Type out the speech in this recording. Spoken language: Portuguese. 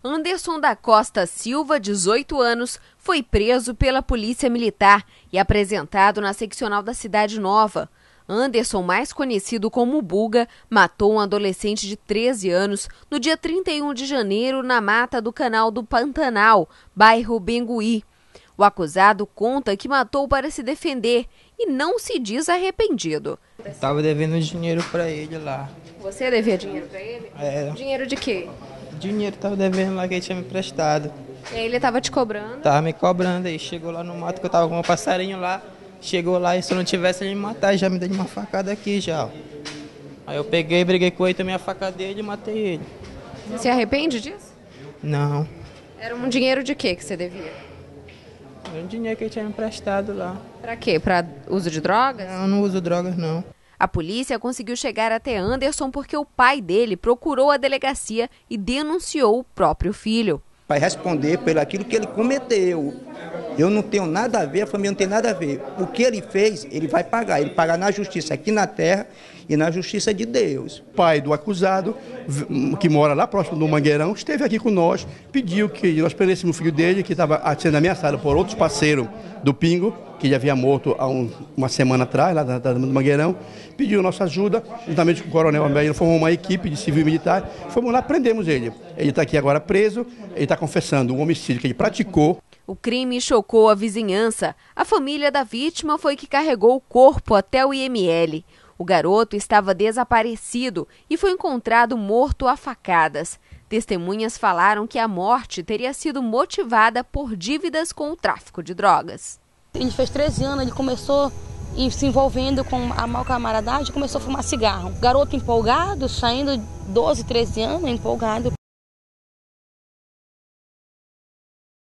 Anderson da Costa Silva, 18 anos, foi preso pela Polícia Militar e apresentado na seccional da Cidade Nova. Anderson, mais conhecido como Buga, matou um adolescente de 13 anos no dia 31 de janeiro na mata do Canal do Pantanal, bairro Bengui. O acusado conta que matou para se defender e não se diz arrependido. Estava devendo dinheiro para ele lá. Você devia dinheiro para ele? Era. Dinheiro de quê? Dinheiro estava devendo lá que ele tinha me emprestado. E aí ele estava te cobrando? Tava me cobrando, aí chegou lá no mato que eu tava com um passarinho lá. Chegou lá e se eu não tivesse ele me matar, já me deu uma facada aqui já. Ó. Aí eu peguei, briguei com ele, tomei a faca dele e matei ele. Você se arrepende disso? Não. Era um dinheiro de quê que você devia? Era um dinheiro que ele tinha me emprestado lá. Pra quê? Pra uso de drogas? Eu não uso drogas, não. A polícia conseguiu chegar até Anderson porque o pai dele procurou a delegacia e denunciou o próprio filho. Vai responder pelo aquilo que ele cometeu. Eu não tenho nada a ver, a família não tem nada a ver. O que ele fez, ele vai pagar. Ele paga na justiça aqui na terra e na justiça de Deus. O pai do acusado, que mora lá próximo do Mangueirão, esteve aqui com nós, pediu que nós prendêssemos o filho dele, que estava sendo ameaçado por outros parceiros do Pingo, que ele havia morto há uma semana atrás, lá no Mangueirão. Pediu nossa ajuda, juntamente com o coronel Amélio, formou uma equipe de civil e militar, fomos lá, prendemos ele. Ele está aqui agora preso, ele está confessando um homicídio que ele praticou. O crime chocou a vizinhança. A família da vítima foi que carregou o corpo até o IML. O garoto estava desaparecido e foi encontrado morto a facadas. Testemunhas falaram que a morte teria sido motivada por dívidas com o tráfico de drogas. Ele fez 13 anos, ele começou se envolvendo com a mal camaradagem, começou a fumar cigarro. Garoto empolgado, saindo 12, 13 anos, empolgado.